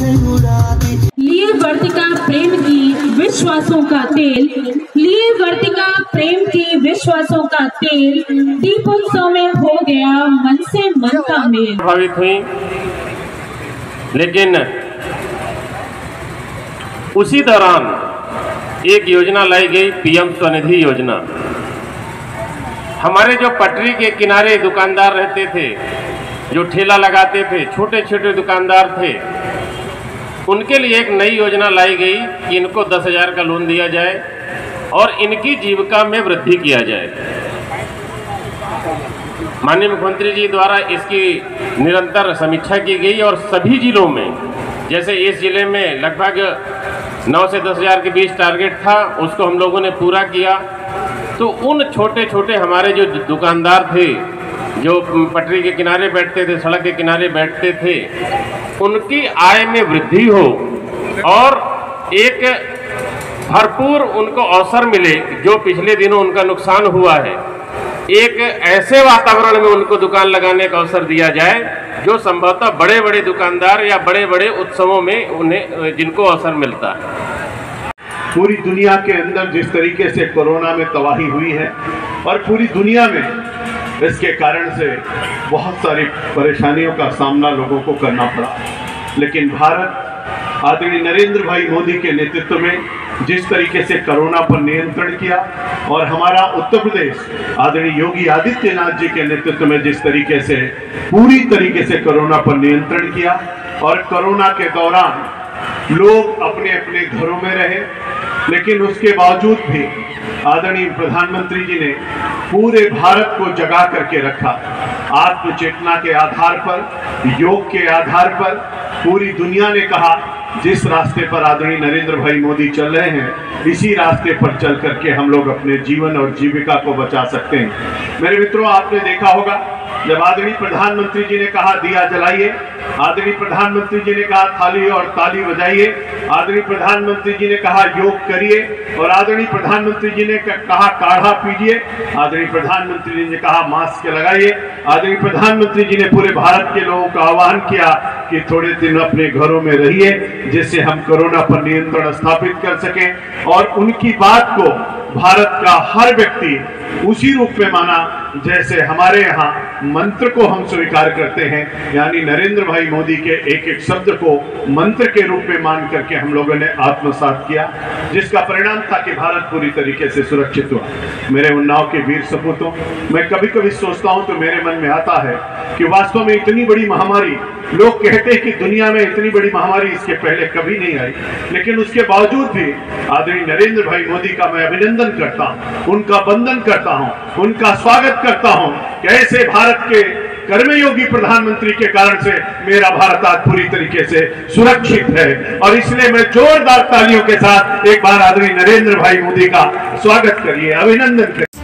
लिए वर्तिका प्रेम की विश्वासों का तेल, लिए वर्तिका प्रेम की विश्वासों का तेल, दीपोत्सव में हो गया मन से मन का मेल। प्रभावित हुई, लेकिन उसी दौरान एक योजना लाई गई, पीएम स्वनिधि योजना। हमारे जो पटरी के किनारे दुकानदार रहते थे, जो ठेला लगाते थे, छोटे छोटे दुकानदार थे, उनके लिए एक नई योजना लाई गई कि इनको 10,000 का लोन दिया जाए और इनकी जीविका में वृद्धि किया जाए। माननीय मुख्यमंत्री जी द्वारा इसकी निरंतर समीक्षा की गई और सभी जिलों में, जैसे इस जिले में लगभग 9 से 10,000 के बीच टारगेट था, उसको हम लोगों ने पूरा किया। तो उन छोटे छोटे हमारे जो दुकानदार थे, जो पटरी के किनारे बैठते थे, सड़क के किनारे बैठते थे, उनकी आय में वृद्धि हो और एक भरपूर उनको अवसर मिले। जो पिछले दिनों उनका नुकसान हुआ है, एक ऐसे वातावरण में उनको दुकान लगाने का अवसर दिया जाए जो संभवतः बड़े बड़े दुकानदार या बड़े बड़े उत्सवों में उन्हें जिनको अवसर मिलता है। पूरी दुनिया के अंदर जिस तरीके से कोरोना में तबाही हुई है और पूरी दुनिया में इसके कारण से बहुत सारी परेशानियों का सामना लोगों को करना पड़ा, लेकिन भारत आदरणीय नरेंद्र भाई मोदी के नेतृत्व में जिस तरीके से कोरोना पर नियंत्रण किया और हमारा उत्तर प्रदेश आदरणीय योगी आदित्यनाथ जी के नेतृत्व में जिस तरीके से पूरी तरीके से कोरोना पर नियंत्रण किया और कोरोना के दौरान लोग अपने अपने घरों में रहे, लेकिन उसके बावजूद भी आदरणीय प्रधानमंत्री जी ने पूरे भारत को जगा करके रखा। आत्मचेतना के आधार पर, योग के आधार पर पूरी दुनिया ने कहा जिस रास्ते पर आदरणीय नरेंद्र भाई मोदी चल रहे हैं, इसी रास्ते पर चल करके हम लोग अपने जीवन और जीविका को बचा सकते हैं। मेरे मित्रों, आपने देखा होगा जब आदरणीय प्रधानमंत्री जी ने कहा दिया जलाइए, आदरणीय प्रधानमंत्री जी ने कहा थाली और ताली बजाइए, आदरणीय प्रधानमंत्री जी ने कहा योग करिए और आदरणीय प्रधानमंत्री जी ने कहा काढ़ा पीजिए, आदरणीय प्रधानमंत्री जी ने कहा मास्क लगाइए, आदरणीय प्रधानमंत्री जी ने पूरे भारत के लोगों का आह्वान किया कि थोड़े दिन अपने घरों में रहिए, जिससे हम कोरोना पर नियंत्रण स्थापित कर सकें। और उनकी बात को भारत का हर व्यक्ति उसी रूप में माना जैसे हमारे यहाँ मंत्र को हम स्वीकार करते हैं, यानी नरेंद्र भाई मोदी के एक एक शब्द को मंत्र के रूप में मान करके हम लोगों ने आत्मसात किया, जिसका परिणाम था कि भारत पूरी तरीके से सुरक्षित हुआ। मेरे उन्नाव के वीर सपूतों, मैं कभी कभी सोचता हूं तो मेरे मन में आता है कि वास्तव में इतनी बड़ी महामारी, लोग कहते हैं कि दुनिया में इतनी बड़ी महामारी इसके पहले कभी नहीं आई, लेकिन उसके बावजूद भी आदरणीय नरेंद्र भाई मोदी का मैं अभिनंदन करता हूं, उनका वंदन करता हूं, उनका स्वागत करता हूं कि ऐसे भारत के कर्मयोगी प्रधानमंत्री के कारण से मेरा भारत आज पूरी तरीके से सुरक्षित है। और इसलिए मैं जोरदार तालियों के साथ एक बार आदरणीय नरेंद्र भाई मोदी का स्वागत करिए, अभिनंदन करिए।